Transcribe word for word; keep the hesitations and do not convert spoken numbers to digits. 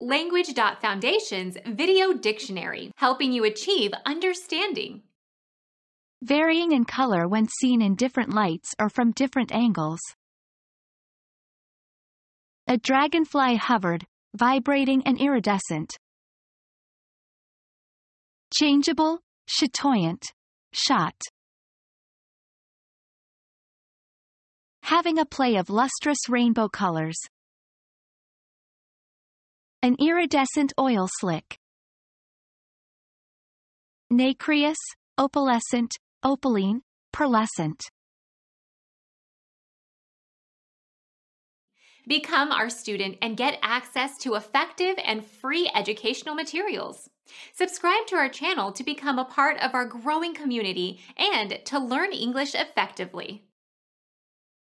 Language.Foundation's Video Dictionary, helping you achieve understanding. Varying in color when seen in different lights or from different angles. A dragonfly hovered, vibrating and iridescent. Changeable, chatoyant, shot. Having a play of lustrous rainbow colors. An iridescent oil slick. Nacreous, opalescent, opaline, pearlescent. Become our student and get access to effective and free educational materials. Subscribe to our channel to become a part of our growing community and to learn English effectively.